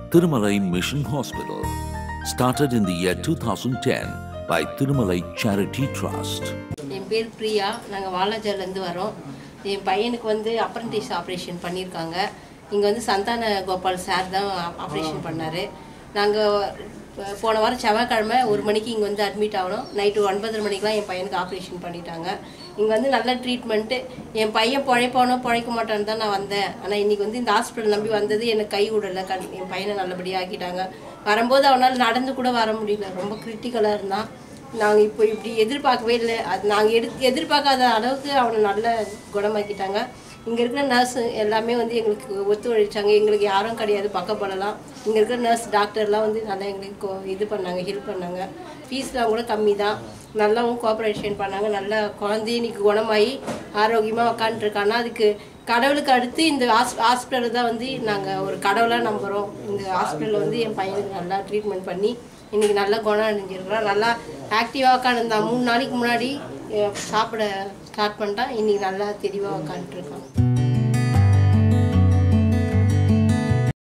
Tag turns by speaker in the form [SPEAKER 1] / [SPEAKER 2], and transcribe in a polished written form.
[SPEAKER 1] Thirumalai Mission Hospital, started in the year 2010 by Thirumalai Charity Trust.
[SPEAKER 2] என் பேர் பிரியா. நாங்கள் வாலாஜாலேருந்து வரோம். என் பையனுக்கு வந்து அப்ரண்டிஸ் ஆப்ரேஷன் பண்ணியிருக்காங்க. இங்கே வந்து சந்தான கோபால் சார் தான் ஆப்ரேஷன் பண்ணார். நாங்கள் போன வாரம் செவ்வாய்க்கிழமை 1 மணிக்கு இங்கே வந்து அட்மிட் ஆகணும். நைட்டு 9:30 மணிக்கெலாம் என் பையனுக்கு ஆப்ரேஷன் பண்ணிட்டாங்க. இங்கே வந்து நல்ல ட்ரீட்மெண்ட்டு. என் பையன் பிழைக்க மாட்டான்னு தான் நான் வந்தேன். ஆனால் இன்றைக்கி வந்து இந்த ஹாஸ்பிட்டல் நம்பி வந்தது எனக்கு கை விடலை. என் பையனை நல்லபடியாக ஆக்கிட்டாங்க. வரும்போது அவனால் நடந்து கூட வர முடியல, ரொம்ப கிரிட்டிக்கலாக இருந்தான். நாங்கள் இப்போ இப்படி எதிர்பார்க்கவே இல்லை. அது நாங்கள் எதிர்பார்க்காத அளவுக்கு அவனை நல்ல குணமாக்கிட்டாங்க. இங்கே இருக்கிற நர்ஸு எல்லாமே வந்து எங்களுக்கு ஒத்துழைச்சாங்க. எங்களுக்கு யாரும் கிடையாது பக்கப்படலாம். இங்கே இருக்கிற நர்ஸ் டாக்டர்லாம் வந்து நல்லா எங்களுக்கு இது பண்ணாங்க, ஹெல்ப் பண்ணாங்க. ஃபீஸ்லாம் கூட கம்மி தான். நல்லாவும் கோஆப்ரேஷன் பண்ணாங்க. நல்லா குழந்தைய இன்னைக்கு குணமாகி ஆரோக்கியமாக உட்காந்துருக்காங்க. அதுக்கு கடவுளுக்கு அடுத்து இந்த ஹாஸ்பிட்டலில் தான் வந்து நாங்கள் ஒரு கடவுளாக நம்புகிறோம். இந்த ஹாஸ்பிட்டலில் வந்து என் பையனுக்கு நல்லா ட்ரீட்மெண்ட் பண்ணி இன்றைக்கி நல்லா குணம் அடைஞ்சிருக்கிறோம். நல்லா ஆக்டிவாக உட்காந்துருந்தான். 3 நாளைக்கு முன்னாடி சாப்பிட ஸ்டார்ட் பண்ணிட்டான். இன்றைக்கி நல்லா தெளிவாக உட்காந்துட்ருக்கான்.